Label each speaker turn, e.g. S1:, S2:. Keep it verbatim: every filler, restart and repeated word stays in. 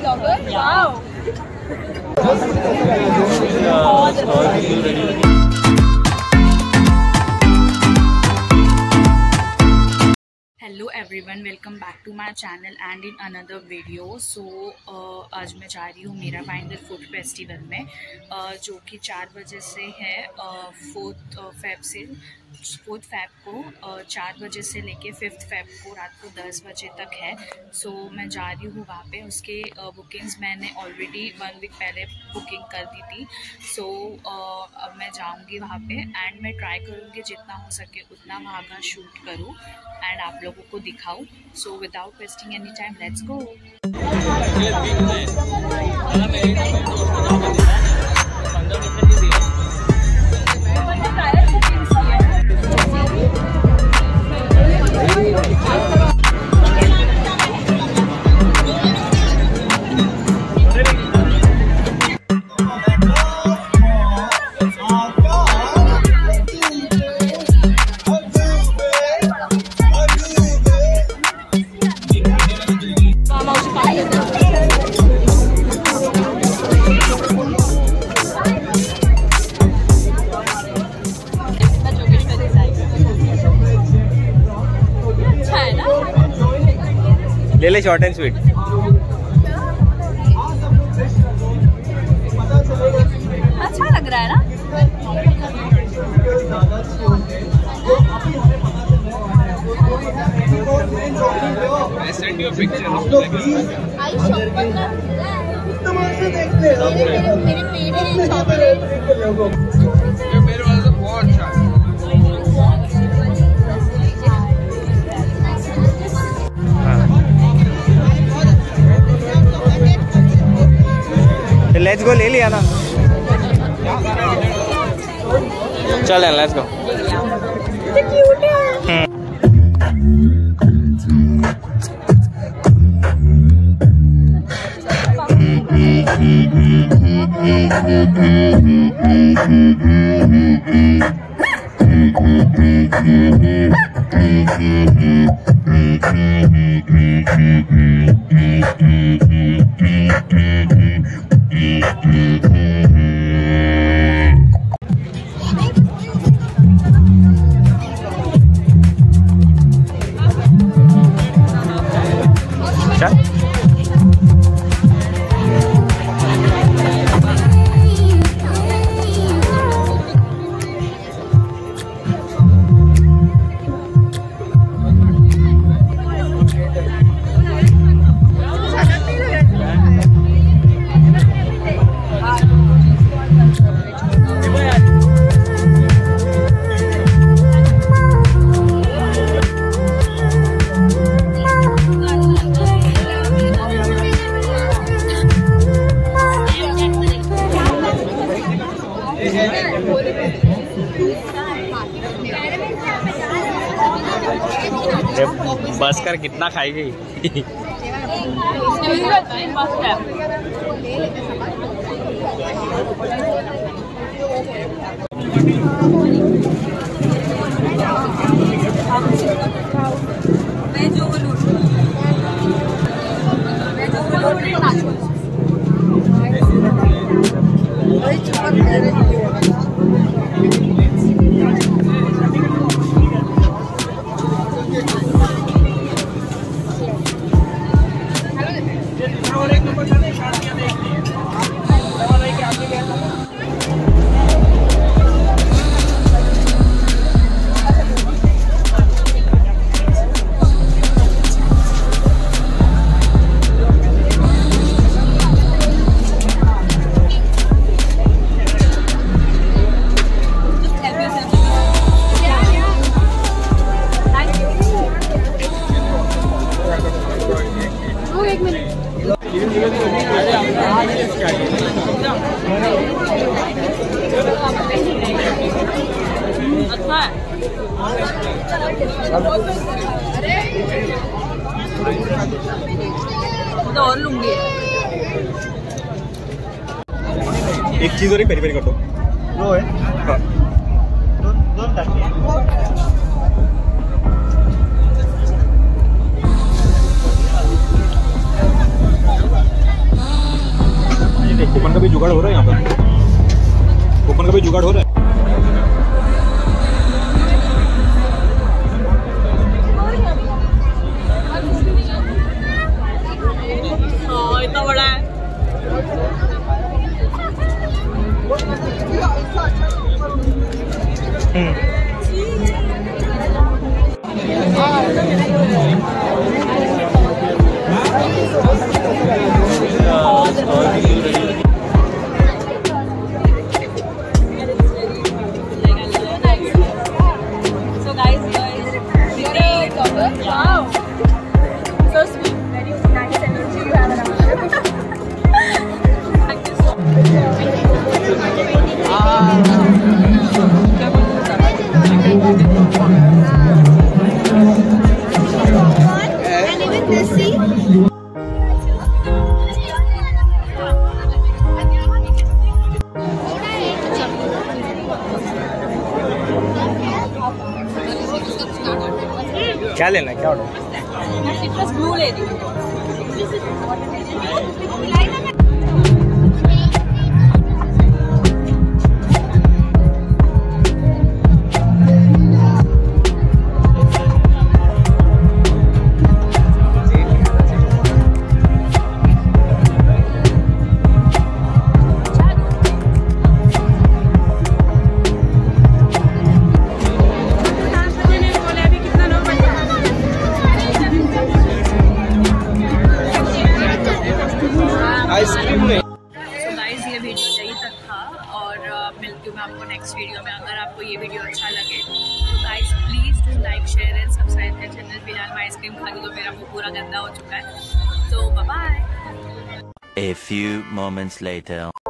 S1: blogger? Wow.
S2: Hello everyone, welcome back to my channel and in another video. So आज मैं जा रही हूँ मीरा भाईंदर फूड फेस्टिवल में, uh, जो कि चार बजे से है, फोर्थ uh, फेब से फोर्थ फेब को uh, चार बजे से लेके फिफ्थ फेब को रात को दस बजे तक है। सो so, मैं जा रही हूँ वहाँ पे। उसके बुकिंग्स uh, मैंने ऑलरेडी वन वीक पहले बुकिंग कर दी थी। सो so, uh, अब मैं जाऊँगी वहाँ पे एंड मैं ट्राई करूँगी जितना हो सके उतना वहाँ का शूट करूँ एंड आप लोगों को दिखाऊं। So without wasting any time, let's go.
S3: ले ले शॉर्ट एंड स्वीट।
S1: अच्छा लग रहा है ना?
S3: I send you a picture.
S1: मेरे पेट में चॉकलेट।
S3: मेरे वाला तो बहुत अच्छा है। लेट्स गो, ले लिया ना? चल लेट्स गो।
S1: क्यूट है।
S3: बस कर कितना खाएगी?
S1: और लूंगी।
S3: एक चीज और ही पेरी पेरी कर दो। वो है हाँ। दो दो जुगाड़ हो रहा है यहाँ पर, ओपन का भी जुगाड़ हो रहा है।
S1: हाँ इतना बड़ा है। Wow, so sweet. Very nice energy you have around you. Thank you so much. And even this, see?
S3: क्या लेना है, क्या ऑर्डर?
S1: मैं सिट्रस ब्लू ले रही हूँ।
S2: मिलती हूँ मैं आपको नेक्स्ट वीडियो में। अगर आपको ये वीडियो अच्छा लगे तो guys please do like share and subscribe मेरे चैनल। फिलहाल मैं आइसक्रीम खा लूँ तो मेरा मुँह पूरा गंदा हो चुका है, तो bye bye.
S4: A few moments later.